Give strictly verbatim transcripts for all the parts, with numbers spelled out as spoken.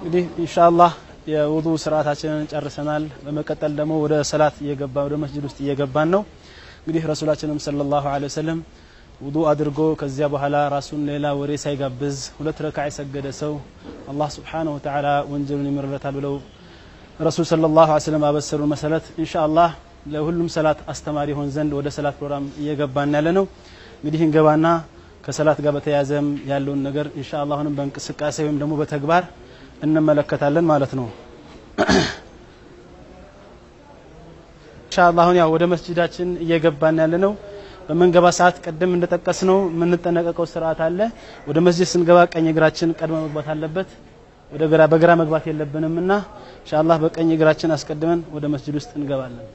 እንግዲህ ኢንሻአላህ የውዱ ስርዓታችንን ጨርሰናል በመቀጠል ደግሞ ወደ ሰላት እየገባ ወደ መስጂድ ውስጥ እየገባን ነው እንግዲህ ረሱላችንም ሰለላሁ ዐለይሂ ወሰለም ውዱ አድርጎ ከዚያ በኋላ ራሱን ሌላ ወሬ ሳይጋብዝ ሁለት ረካዓ የሰገደ ሰው አላህ Subhanahu Wa Ta'ala ወንጀሉን ይምርለታል ብለው ረሱል ሰለላሁ ዐለይሂ ወሰለም አበሰሩ መሰረት ኢንሻአላህ ለሁሉም ሰላት አስተማሪ ሆን ዘንድ ወደ ሰላት ፕሮግራም እየገባን ያለ ነው እንግዲህ እንገባና ከሰላት ጋር በተያያዘም ያለውን ነገር ኢንሻአላህ አሁንም በእንቅስቃሴ ወይም ደግሞ በተግባር እንመለከታለን ማለት ነው ኢንሻአላህ አሁን ያው ወደ መስጂዳችን እየገባን ያለ ነው በመንገባ ሰዓት ቀደም እንደተጠቀስነው ምን ተነቀቀው ስርዓት አለ ወደ መስጂድ ስንገባ ቀኝ እግራችን ቀድሞ መግባት አለበት ወደ ግራ በግራ መግባት የለብንምና ኢንሻአላህ በቀኝ እግራችን አስቀድመን ወደ መስጂድ ውስጥ እንገባለን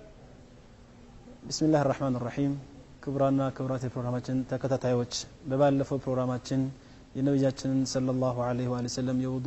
ቢስሚላሂር ረህማኒር ረሂም ክብራና ክብራት የፕሮግራማችን ተከታታዮች በባለፈው ፕሮግራማችን የነብያችንን ሰለላሁ ዐለይሂ ወሰለም የውዱ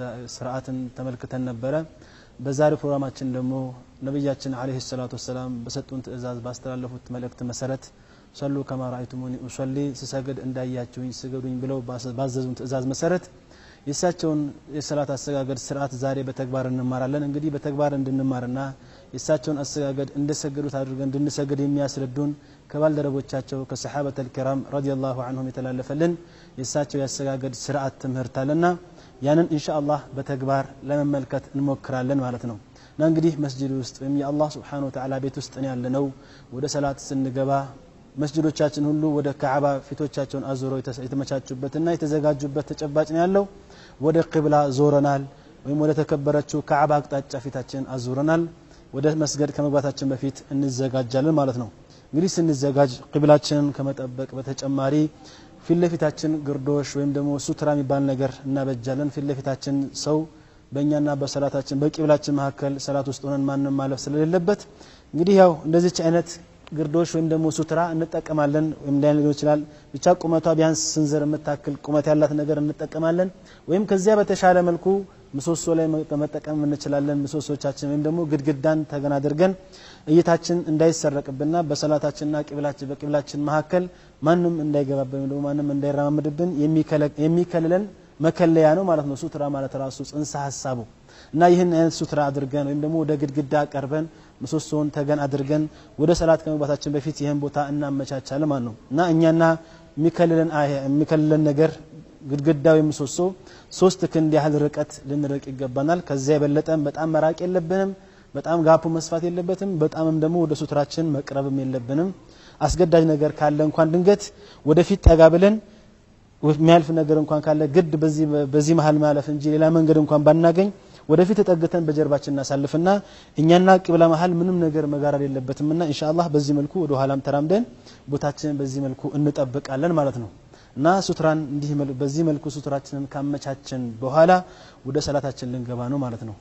ስርዓትን ተመልክተን ነበር በዛሬው ፕሮግራማችን ደግሞ ነብያችን ዐለይሂ ሰላቱ ወሰለም በሰጡን ትእዛዝ ባስተላለፉት መልእክት መሰረት ሰሉ ከማ ረአይቱሙኒ ኡሰሊ ሲሰግድ እንዳያችሁኝ ስገዱኝ ብለው ባዘዙን ትእዛዝ መሰረት የሳቸውን የሰላት አሰጋገድ ስርዓት ዛሬ በተግባር እንማራለን እንግዲህ በተግባር እንድንማርና የሳቸውን አሰጋገድ እንደሰገዱት አድርገን እንድንሰግድ የሚያስረዱን ከባልደረቦቻቸው ከሰሃበተል ኪራም ረዲየላሁ ዐንሁም የተላለፈልን የሳቸው ያሰጋገድ ስርዓት ትምህርት አለና ያንን ኢንሻአላህ በተግባር ለመመልከት እንሞክራለን ማለት ነው እና እንግዲህ መስጂድ ውስጥ ወይም የአላህ Subhanahu Wa Ta'ala ቤት ውስጥ ነው ያለነው ወደ ሰላት ስንገባ መስጂዶቻችን ሁሉ ወደ ካዕባ ፊቶቻቸውን አዙረው የተመቻቹበትና የተዘጋጁበት ተጨባጭ ነው ያለው ወደ ቂብላ ዞረናል ወይም ወደ ተከበረችው ካዕባ አቅጣጫ ፊታችን አዙረናል ወደ መስገድ ከመግባታችን በፊት እንዘጋጃለን ማለት ነው እንግዲህ ስንዘጋጅ ቂብላችንን ከመጠበቅ በተጨማሪ ፊትለፊታችን ግርዶሽ ወይም ደግሞ ሱትራ የሚባል ነገር እናበጃለን ፊትለፊታችን ሰው በእኛና በሰላታችን በቂብላችን መካከል ሰላት ውስጥ ሆነን ማንንም ማለፍ ስለሌለበት እንግዲህ ያው እንደዚህ አይነት ግርዶሽ ወይም ደግሞ ሱትራ እንጠቀማለን ወይም ሊሆን ይችላል ብቻ ቁመቷ ቢያንስ ስንዘር የምታክል ቁመት ያላት ነገር እንጠቀማለን ወይም ከዚያ በተሻለ መልኩ ምሰሶ ላይ መጠቀም እንችላለን ምሰሶቻችን ወይም ደግሞ ግድግዳን ተገና አድርገን እይታችን እንዳይሰረቅብንና በሰላታችንና ቂብላችን በቂብላችን መካከል ማንንም እንዳይገባብን ወይም ማንንም እንዳይራመድብን የሚከለለን መከለያ ነው ማለት ነው ሱትራ ማለት ራሱ ጽንሰ ሐሳቡ እና ይሄን አይነት ሱትራ አድርገን ወይም ደግሞ ወደ ግድግዳ ቀርበን ምሰሶን ተገን አድርገን ወደ ሰላት ከመግባታችን በፊት ይሄን ቦታ እናመቻቻለን ማለት ነው እና እኛና የሚከለለን የሚከለለን ነገር ግድግዳው ምሰሶ ሶስት ክንድ ያህል ርቀት ልንርቅ ይገባናል ከዚያ የበለጠም በጣም መራቅ የለብንም በጣም ጋፑ መስፋት የለበትም በጣምም ደግሞ ወደ ሱትራችን መቅረብም የለብንም አስገዳጅ ነገር ካለ እንኳን ድንገት ወደፊት ተጋብለን የሚያልፍ ነገር እንኳን ካለ ግድ በዚህ በዚህ መሃል ማለፍ እንጂ ሌላ መንገድ እንኳን ባናገኝ ወደፊት ተጠግተን በጀርባችን እናሳልፍና እኛና ቂብላ መሃል ምንም ነገር መጋራል የለበትምና ኢንሻአላህ በዚህ መልኩ ወደ ኋላም ተራምደን ቦታችንን በዚህ መልኩ እንጠብቃለን ማለት ነው እና ሱትራን እንዲህ በዚህ መልኩ ሱትራችንን ካመቻቸን በኋላ ወደ ሰላታችን ልንገባ ነው ማለት ነው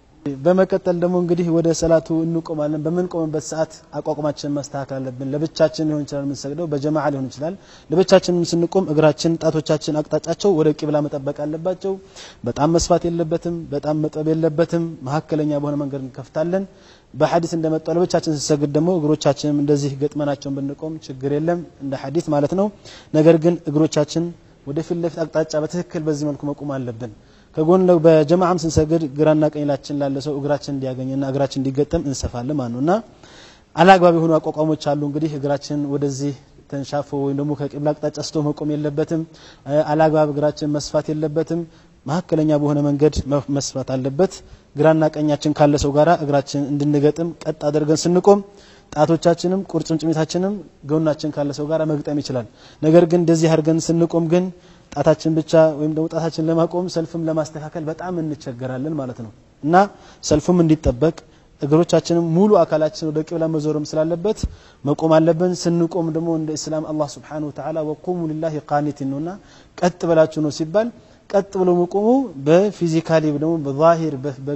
በመቀጠል ደግሞ እንግዲህ ወደ ሰላቱ እንቆማለን በምን ቆመበት ሰዓት አቋቋማችን ማስተካከል አለብን ለብቻችን ሊሆን ይችላል ምን ሰግደው በጀማዓ ሊሆን ይችላል ለብቻችን ስንቆም እግራችን ጣቶቻችን አቅጣጫቸው ወደ ቂብላ መጠበቅ አለባቸው በጣም መስፋት የለበትም በጣም መጠብ የለበትም መሐከለኛ በሆነ መንገድ እንከፍታለን በሐዲስ እንደመጣው ለብቻችን ሲሰግድ ደግሞ እግሮቻችንም እንደዚህ ገጥመናቸውን ብንቆም ችግር የለም እንደ ሐዲስ ማለት ነው ነገር ግን እግሮቻችን ወደ ፊት ለፊት አቅጣጫ በትክክል በዚህ መልኩ መቆም አለብን ከጎን ለው በጀማዓም ስንሰግድ ግራና ቀኝላችን ላለ ሰው እግራችን እንዲያገኝና እግራችን እንዲገጠም እንሰፋለን ማለት ነውና አላግባብ የሆኑ አቋቋሞች አሉ እንግዲህ እግራችን ወደዚህ ተንሻፎ ወይም ደግሞ ከቂብላ አቅጣጫ ስቶ መቆም የለበትም አላግባብ እግራችን መስፋት የለበትም መሐከለኛ በሆነ መንገድ መስፋት አለበት ግራና ቀኛችን ካለ ሰው ጋራ እግራችን እንድንገጥም ቀጥ አድርገን ስንቆም ጣቶቻችንም ቁርጭምጭሚታችንም ጎናችን ካለ ሰው ጋራ መግጠም ይችላል ነገር ግን እንደዚህ አድርገን ስንቆም ግን ጣታችን ብቻ ወይም ደግሞ ጣታችን ለማቆም ሰልፍም ለማስተካከል በጣም እንቸገራለን ማለት ነው እና ሰልፉም እንዲጠበቅ እግሮቻችንም ሙሉ አካላችን ወደ ቂብላ መዞርም ስላለበት መቆም አለብን ስንቆም ደግሞ እንደ እስላም አላህ Subhanahu Wa Ta'ala ወቁሙ ሊላሂ ቃኒቲን ነውና ቀጥ ብላችሁ ነው ሲባል ቀጥ ብሎ መቆሙ በፊዚካሊ ደግሞ በዛሂር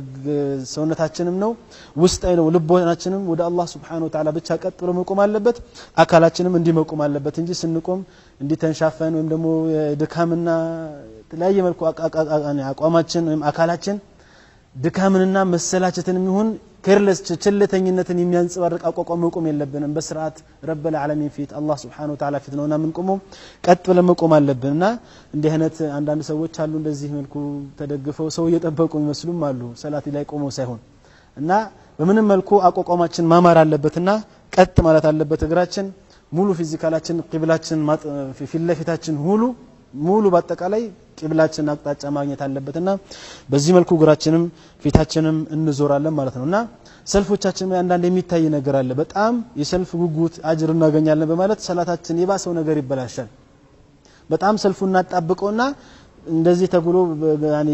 በሰውነታችንም ነው ውስጣይ ነው ልቦናችንም ወደ አላህ Subhanahu Wa Ta'ala ብቻ ቀጥ ብሎ መቆም አለበት አካላችንም እንዲመቆም አለበት እንጂ ስንቆም እንዲተንሻፈን ወይም ደግሞ ድካምና ተለያየ መልኩ አቋማችን ወይም አካላችን ድካምንና መሰላቸትንም ይሁን كيرلس ችልተኝነትን የሚያንጸባርቅ አቋቋም መቆም የለብንም በስርዓት رب العالمين ፊት አላህ Subhanahu Wa Ta'ala ፊት ነውና ምን ቆሞ ቀጥ ብለን መቆም አለብንና እንዲህ አይነት አንዳንድ ሰዎች አሉ እንደዚህ መልኩ ተደግፈው ሰው እየጠበቁ ይመስሉም አሉ ሰላት ላይ ቆመው ሳይሆን እና በምንም መልኩ አቋቋማችን ማማር አለበትና ቀጥ ማለት አለበት እግራችን ሙሉ ፊዚካላችን ቂብላችን ፊት ለፊታችን ሁሉ ሙሉ በአጠቃላይ ቂብላችን አቅጣጫ ማግኘት አለበትና በዚህ መልኩ እግራችንም ፊታችንም እንዞራለን ማለት ነውና ሰልፎቻችን አንዳንድ የሚታይ ነገር አለ በጣም የሰልፍ ጉጉት አጅር እናገኛለን በማለት ሰላታችን የባሰው ነገር ይበላሻል በጣም ሰልፉና ጣብቀውና እንደዚህ ተብሎ ያኒ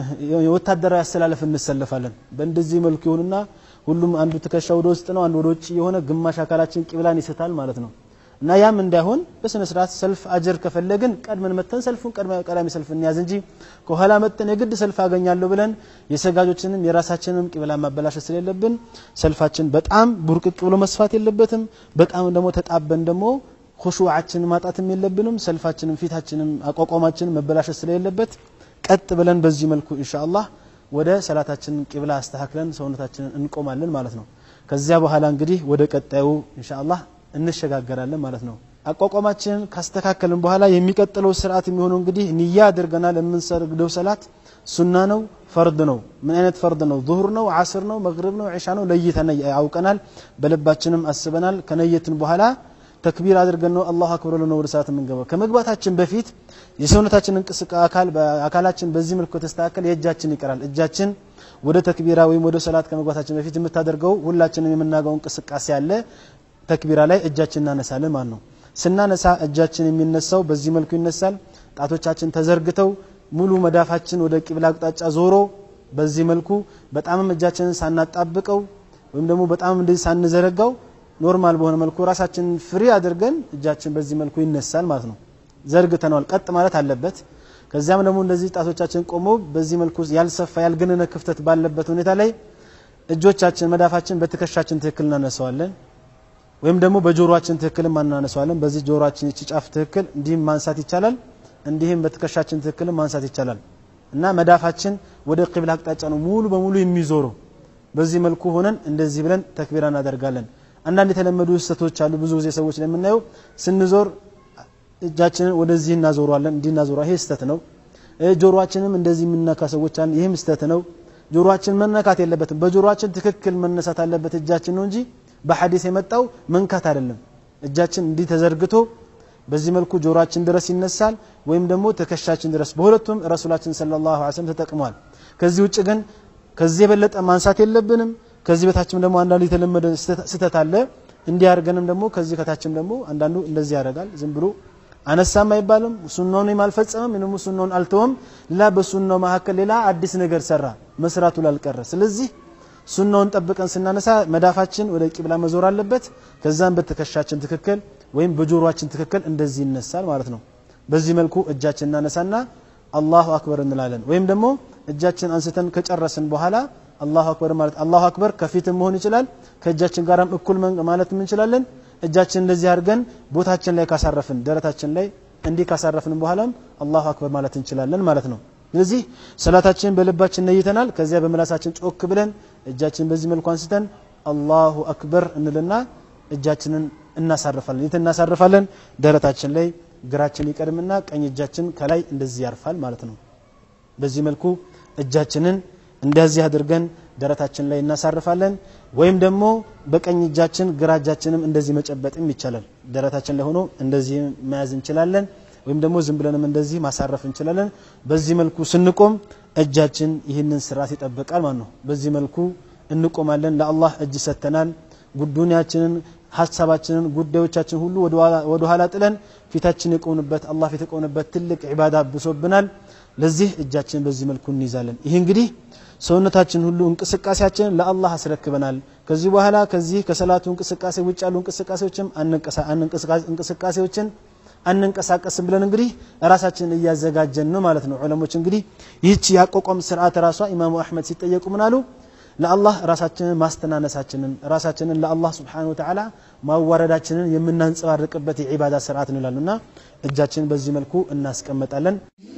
ወታደራዊ አሰላለፍ እንሰለፋለን በእንደዚህ መልኩ ይሁንና ሁሉም አንዱ ተከሻው ወደ ውስጥ ነው አንዱ ወደ ውጭ የሆነ ግማሽ አካላችን ቂብላን ይሰታል ማለት ነው እና ያም እንዳይሆን በስነ ስርዓት ሰልፍ አጅር ከፈለግን ቀድመን መተን ሰልፉን ቀዳሚ ሰልፍ እንያዝ እንጂ ከኋላ መተን የግድ ሰልፍ አገኛለሁ ብለን የሰጋጆችንም የራሳችንንም ቂብላ ማበላሸት ስለሌለብን ሰልፋችን በጣም ቡርቅቅ ብሎ መስፋት የለበትም በጣም ደግሞ ተጣበን ደግሞ ኹሹዓችን ማጣትም የለብንም ሰልፋችንም ፊታችንም አቋቋማችን መበላሸት ስለሌለበት ቀጥ ብለን በዚህ መልኩ ኢንሻአላህ ወደ ሰላታችን ቂብላ አስተካክለን ሰውነታችንን እንቆማለን ማለት ነው ከዚያ በኋላ እንግዲህ ወደ ቀጣዩ ኢንሻአላህ እንሸጋገራለን ማለት ነው አቋቋማችንን ካስተካከልን በኋላ የሚቀጥለው ስርዓት የሚሆነው እንግዲህ ንያ አድርገናል ለምንሰግደው ሰላት ሱና ነው ፈርድ ነው ምን አይነት ፈርድ ነው ዙህር ነው ዓስር ነው መግሪብ ነው ዒሻ ነው ለይተን ያውቀናል በልባችንም አስበናል ከነየትን በኋላ ተክቢር አድርገን ነው አላሁ አክበር ነው ወደ ሰላት መንገባ ከመግባታችን በፊት የሰውነታችን እንቅስቃሴ አካል በአካላችን በዚህ መልኩ ተስተካከለ የእጃችን ይቀራል እጃችን ወደ ተክቢራ ወይም ወደ ሰላት ከመግባታችን በፊት የምታደርገው ሁላችንም የምናገው እንቅስቃሴ አለ ተክቢራ ላይ እጃችን እናነሳለን ማለት ነው ስናነሳ እጃችን የሚነሳው በዚህ መልኩ ይነሳል ጣቶቻችን ተዘርግተው ሙሉ መዳፋችን ወደ ቂብላ አቅጣጫ ዞሮ በዚህ መልኩ በጣም እጃችንን ሳናጣብቀው ወይም ደግሞ በጣም እንደዚህ ሳንዘረጋው ኖርማል በሆነ መልኩ ራሳችን ፍሪ አድርገን እጃችን በዚህ መልኩ ይነሳል ማለት ነው ዘርግተናል ቀጥ ማለት አለበት ከዚያም ደግሞ እንደዚህ ጣቶቻችን ቆሞ በዚህ መልኩ ያልሰፋ ያልገነነ ክፍተት ባለበት ሁኔታ ላይ እጆቻችን መዳፋችን በትከሻችን ትክክል እናነሳዋለን ወይም ደግሞ በጆሮአችን ትክክል ማናነሳዋለን በዚህ ጆሮአችን እቺ ጫፍ ትክክል እንዲህ ማንሳት ይቻላል እንዲህም በትከሻችን ትክክል ማንሳት ይቻላል እና መዳፋችን ወደ ቂብላ አቅጣጫ ነው ሙሉ በሙሉ የሚዞረው በዚህ መልኩ ሆነን እንደዚህ ብለን ተክቢራ እናደርጋለን አንዳንድ የተለመዱ ስህተቶች አሉ ብዙ ጊዜ ሰዎች ለምናየው ስንዞር እጃችንን ወደዚህ እናዞራለን እንዲናዞራ ይሄ ስህተት ነው ጆሮአችንም እንደዚህ ምንነካ ሰዎች አን ይሄም ስህተት ነው ጆሮአችን መነካት የለበትም በጆሮአችን ትክክል መነሳት አለበት እጃችን ነው እንጂ በሐዲስ የመጣው መንካት አይደለም እጃችን እንዲህ ተዘርግቶ በዚህ መልኩ ጆሮአችን ድረስ ይነሳል ወይም ደግሞ ተከሻችን ድረስ በሁለቱም ረሱላችን ሰለላሁ ዐለይሂ ወሰለም ተጠቅመዋል ከዚህ ውጭ ግን ከዚህ የበለጠ ማንሳት የለብንም ከዚህ በታችም ደግሞ አንዳንዱ የተለመደ ስህተት አለ እንዲያርገንም ደግሞ ከዚህ ከታችም ደግሞ አንዳንዱ እንደዚህ ያደርጋል ዝም ብሎ አነሳም አይባልም ሱናውን የማልፈጸመም ምንም ሱናውን አልተወም ላ በሱናው መሐከል ሌላ አዲስ ነገር ሰራ መስራቱ ላልቀረ ስለዚህ ሱናውን ጠብቀን ስናነሳ መዳፋችን ወደ ቂብላ መዞር አለበት ከዛም በተከሻችን ትክክል ወይም በጆሮአችን ትክክል እንደዚህ ይነሳል ማለት ነው በዚህ መልኩ እጃችን እናነሳና አላሁ አክበር እንላለን ወይም ደግሞ እጃችን አንስተን ከጨረስን በኋላ አላሁ አክበር ማለት አላሁ አክበር ከፊትም መሆን ይችላል ከእጃችን ጋርም እኩል ማለት ምን እንችላለን እጃችን እንደዚህ አድርገን ቦታችን ላይ ካሳረፍን ደረታችን ላይ እንዲህ ካሳረፍን በኋላም አላሁ አክበር ማለት እንችላለን ማለት ነው ስለዚህ ሰላታችን በልባችን ነይተናል ከዚያ በመላሳችን ጮክ ብለን እጃችን በዚህ መልኩ አንስተን አላሁ አክበር እንልና እጃችንን እናሳርፋለን የት እናሳርፋለን ደረታችን ላይ ግራችን ይቀድምና ቀኝ እጃችን ከላይ እንደዚህ ያርፋል ማለት ነው በዚህ መልኩ እጃችንን እንደዚህ አድርገን ደረታችን ላይ እናሳርፋለን ወይም ደግሞ በቀኝ እጃችን ግራ እጃችንም እንደዚህ መጨበጥም ይቻላል ደረታችን ላይ ሆኖ እንደዚህ መያዝ እንችላለን ወይም ደግሞ ዝም ብለንም እንደዚህ ማሳረፍ እንችላለን በዚህ መልኩ ስንቆም እጃችን ይህንን ስርዓት ይጠብቃል ማለት ነው በዚህ መልኩ እንቆማለን ለአላህ እጅ ሰተናል ጉዱንያችንን ሐሳባችንን ጉዳዮቻችን ሁሉ ወደ ኋላ ጥለን ፊታችን የቆምንበት አላህ ፊት የቆምንበት ትልቅ ዒባዳ ብሶብናል ለዚህ እጃችን በዚህ መልኩ እንይዛለን ይሄ እንግዲህ ሰውነታችን ሁሉ እንቅስቃሴያችን ለአላህ አስረክበናል ከዚህ በኋላ ከዚህ ከሰላቱ እንቅስቃሴ ውጭ ያሉ እንቅስቃሴዎችም አንንቀሳ እንቅስቃሴዎችን አንንቀሳቀስም ብለን እንግዲህ ራሳችንን እያዘጋጀን ነው ማለት ነው ዑለሞች እንግዲህ ይህች ያቋቋም ስርዓት ራሷ ኢማሙ አህመድ ሲጠየቁ ምን አሉ ለአላህ ራሳችንን ማስተናነሳችንን ራሳችንን ለአላህ Subhanahu Wa Ta'ala ማዋረዳችንን የምናንጸባርቅበት የዒባዳ ስርዓት ነው ይላሉና እጃችንን በዚህ መልኩ እናስቀምጣለን